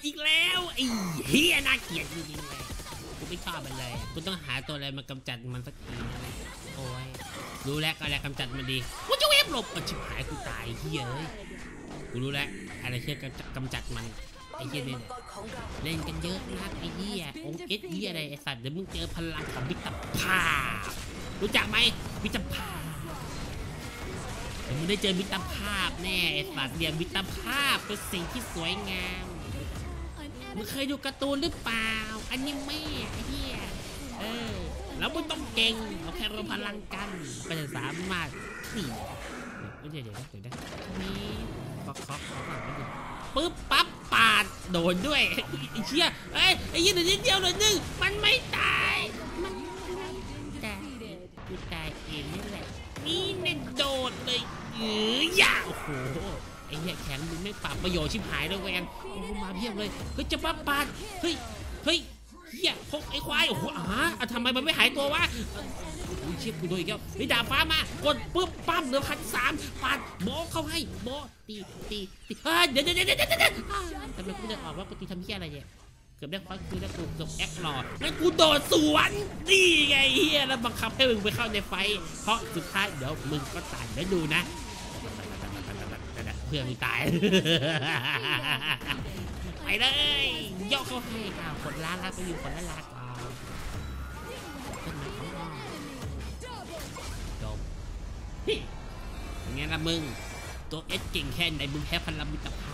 อีกแล้วไอ้เฮียน่าเกลียดจริงๆเลยกูไม่ชอบมันเลยกูต้องหาตัวอะไรมากำจัดมันสักทีโอ้ยรู้แล้วอะไรกำจัดมันดีกูจะเวฟหลบชิบหายกูตายเฮียเลยกูรู้แล้วอะไรเชื่อกำจัดมันไอ้เฮียเนี่ยเล่นกันเยอะนะไอ้เฮียองเอสเฮียอะไรไอ้สัตว์เดี๋ยวมึงเจอพลังของมิตรภาพรู้จักไหมมิตรภาพมึงได้เจอมิตรภาพแน่ไอ้สัตว์เรียนมิตรภาพเป็นสิ่งที่สวยงามมึงเคยดูการ์ตูนหรือเปล่าอนิเมะไอ้เหี้ยแล้วมึงต้องเก่งเราแค่รวมพลังกันก็จะสามารถนี่เดี๋ยวนี่เคาะปึ๊บปั๊บปาดโดนด้วยไอ้เชี่ยไอ้ยี่หนึ่งนิดเดียวหน่อยนึงมันไม่ตายมันแต่กูตายเองนี่แหละนี่เน็ตโดดเลยยาโอ้โหไอ้เหี้ยแข็งมึงไม่ปรับประโยชน์ชิบหายเลยแวนโอ้มาเพียบเลยเฮ้ยจะมาปาดเฮ้ยเหี้ยพกไอ้ควายโอ้โหทำไมมันไม่หายตัววะกูเชี่ยกูโดนอีกแล้วนี่ดาบฟ้ามากดปึ๊บปั๊มเหลือ1,300ปาดโบเข้าให้โบตีเดี๋ยวทำไมกูเดินออกว่ากูตีทำเหี้ยอะไรเนี่ยเกือบได้คว้าคือได้กูเกือบแอคหล่องั้นกูโดดสวนนี่ไงเฮียแล้วบังคับให้มึงไปเข้าในไฟเพราะสุดท้ายเดี๋ยวมึงก็ตายแล้วดูนะเพื่อนมึงตายไปเลยย่อเข้าให้คนล้าไปอยู่คนละลาก่อนต้นไม้ของอ้อจบอย่างงี้ละมึงตัวเอสเก่งแค่ไหนมึงแพ้พลังมิตรภ